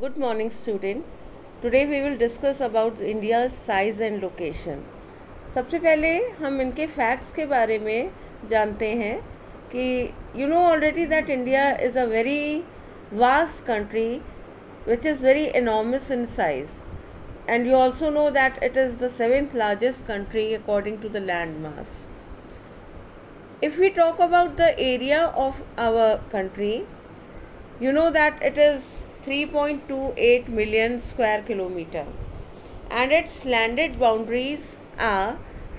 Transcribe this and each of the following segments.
Good morning, student. Today we will discuss about India's size and location. सबसे पहले हम इनके facts के बारे में जानते हैं कि you know already that India is a very vast country which is very enormous in size, and you also know that it is the 7th largest country according to the land mass. If we talk about the area of our country, you know that it is 3.28 million square kilometer and its landed boundaries are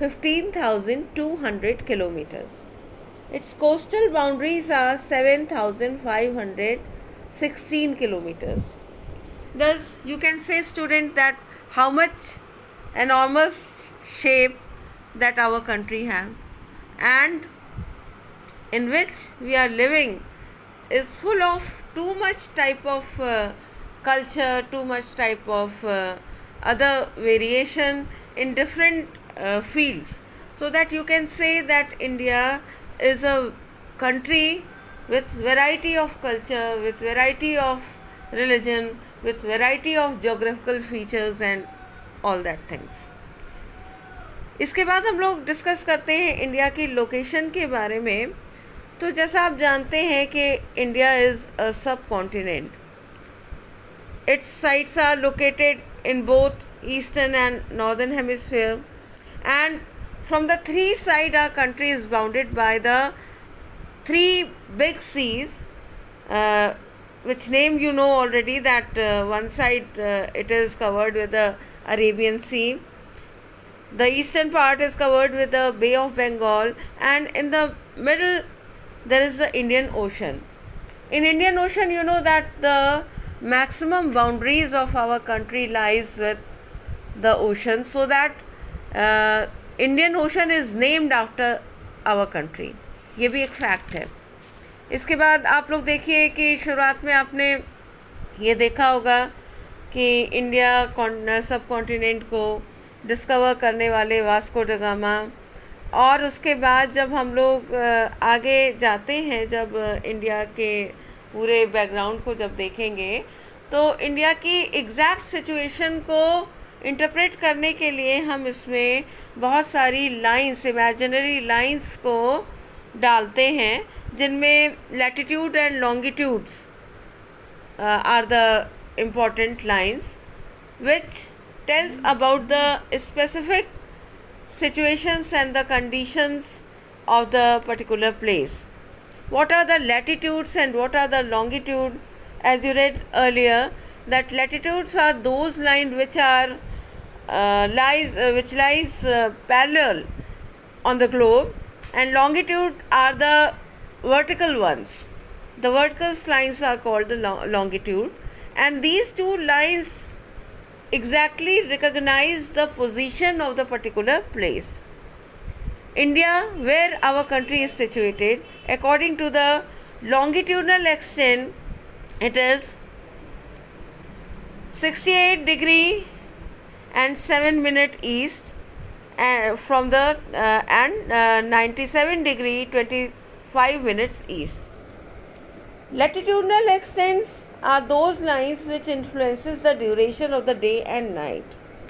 15,200 kilometers. Its coastal boundaries are 7,516 kilometers. Thus, you can say, student, that how much enormous shape that our country have, and in which we are living is full of too much type of culture, too much type of other variation in different fields, so that you can say that India is a country with variety of culture, with variety of religion, with variety of geographical features and all that things. इसके बाद हम लोग discuss करते हैं India की location के बारे में. तो जैसा आप जानते हैं कि India is a sub continent. Its sites are located in both eastern and northern hemisphere, and from the three side our country is bounded by the three big seas, which name you know already, that one side it is covered with the Arabian Sea, the eastern part is covered with the Bay of Bengal, and in the middle there is the Indian Ocean. In Indian Ocean, you know that the maximum boundaries of our country lies with the ocean, so that Indian Ocean is named after our country. ये भी एक fact है. इसके बाद आप लोग देखिए कि शुरुआत में आपने ये देखा होगा कि इंडिया सब कॉन्टिनेंट को डिस्कवर करने वाले वास्को ड गामा, और उसके बाद जब हम लोग आगे जाते हैं, जब इंडिया के पूरे बैकग्राउंड को जब देखेंगे, तो इंडिया की एग्जैक्ट सिचुएशन को इंटरप्रेट करने के लिए हम इसमें बहुत सारी लाइंस, इमेजिनरी लाइंस को डालते हैं, जिनमें latitude and longitudes are the important lines which tells about the specific situations and the conditions of the particular place. What are the latitudes and what are the longitude? As you read earlier, that latitudes are those lines which are lies parallel on the globe, and longitude are the vertical ones. The vertical lines are called the longitude, and these two lines exactly recognize the position of the particular place. India, where our country is situated, according to the longitudinal extent, it is 68 degree and 7 minute east, from the and 97 degree 25 minutes east. Latitudinal extents are those lines which influences the duration of the day and night.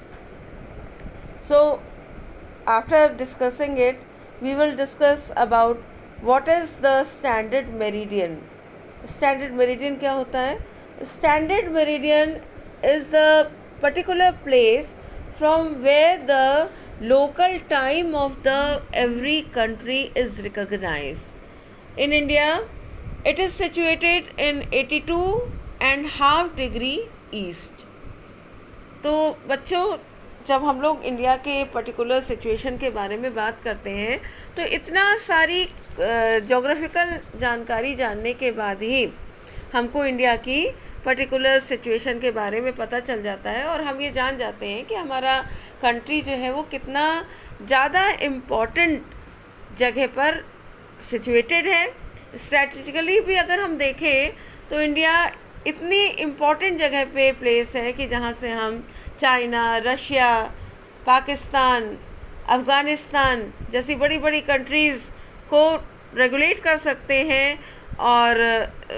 So after discussing it, we will discuss about what is the standard meridian. Standard meridian क्या होता है? Standard meridian is the particular place from where the local time of the every country is recognized. In India, it is situated in 82.5 degree east. तो बच्चों, जब हम लोग India के particular situation के बारे में बात करते हैं, तो इतना सारी जोग्राफिकल जानकारी जानने के बाद ही हमको इंडिया की पर्टिकुलर सिचुएशन के बारे में पता चल जाता है, और हम ये जान जाते हैं कि हमारा कंट्री जो है वो कितना ज़्यादा इम्पोर्टेंट जगह पर सिचुएटेड है. स्ट्रैटेजिकली भी अगर हम देखें तो इंडिया इतनी इम्पोर्टेंट जगह पे प्लेस है कि जहाँ से हम चाइना, रशिया, पाकिस्तान, अफ़गानिस्तान जैसी बड़ी बड़ी कंट्रीज़ को रेगुलेट कर सकते हैं और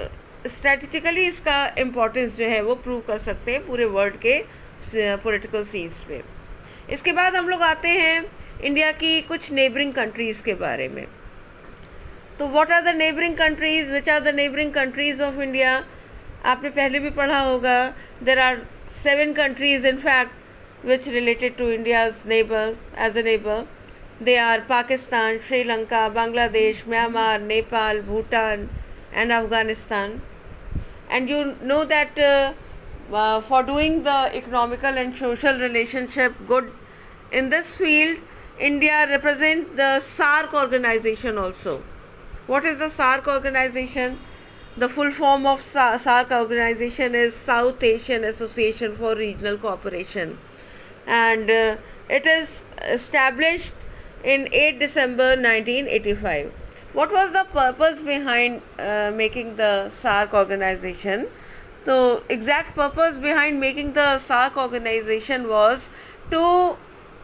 स्ट्रेटेजिकली इसका इम्पोर्टेंस जो है वो प्रूव कर सकते हैं पूरे वर्ल्ड के पॉलिटिकल सीन्स पे। इसके बाद हम लोग आते हैं इंडिया की कुछ नेबरिंग कंट्रीज़ के बारे में। तो what are the neighbouring countries, which are the neighbouring countries of India? आपने पहले भी पढ़ा होगा, there are 7 countries in fact which related to India's neighbor as a neighbor. They are Pakistan, Sri Lanka, Bangladesh, Myanmar, Nepal, Bhutan and Afghanistan. And you know that for doing the economical and social relationship good in this field, India represents the SAARC organization also. What is the SAARC organization? The full form of SAARC organization is South Asian Association for Regional Cooperation, and it is established in 8 December 1985. What was the purpose behind making the SAARC organization? The exact purpose behind making the SAARC organization was to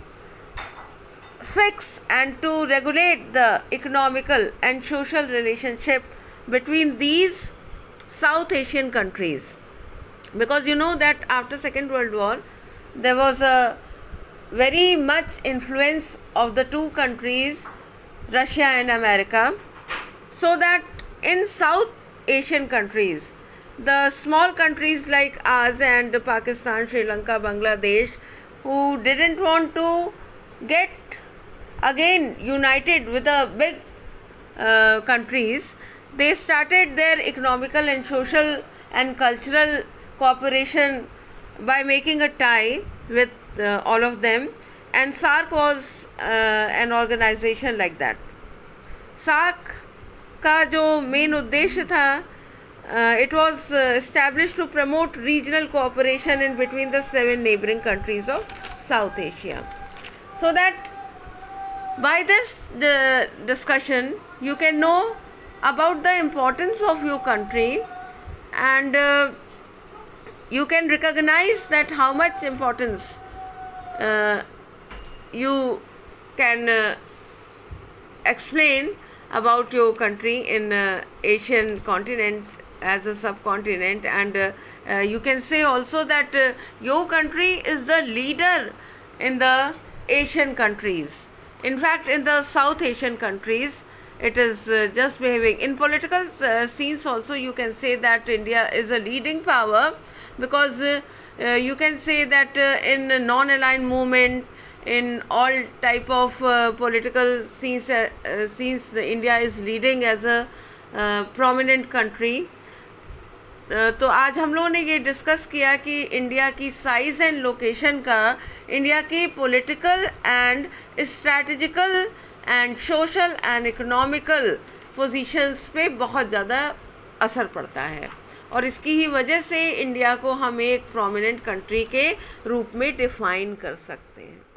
fix and to regulate the economical and social relationship between these South Asian countries, because you know that after Second World War there was a very much influence of the two countries, Russia and America, so that in South Asian countries, the small countries like ours and Pakistan, Sri Lanka, Bangladesh, who didn't want to get again united with the big countries, they started their economical and social and cultural cooperation by making a tie with all of them, and SAARC was an organization like that. SAARC का जो main उद्देश्य था, it was established to promote regional cooperation in between the 7 neighboring countries of South Asia, so that by this discussion you can know about the importance of your country, and you can recognize that how much importance you can explain about your country in Asian continent as a subcontinent, and you can say also that your country is the leader in the Asian countries. In fact, in the South Asian countries, it is just behaving. In political scenes also, you can say that India is a leading power, because you can say that in non-aligned movement, in all type of political scenes, India is leading as a prominent country. तो आज हम लोगों ने ये discuss किया कि India की size and location का इंडिया की political and strategical and social and economical positions पे बहुत ज़्यादा असर पड़ता है, और इसकी ही वजह से इंडिया को हम एक प्रोमिनेंट कंट्री के रूप में डिफ़ाइन कर सकते हैं।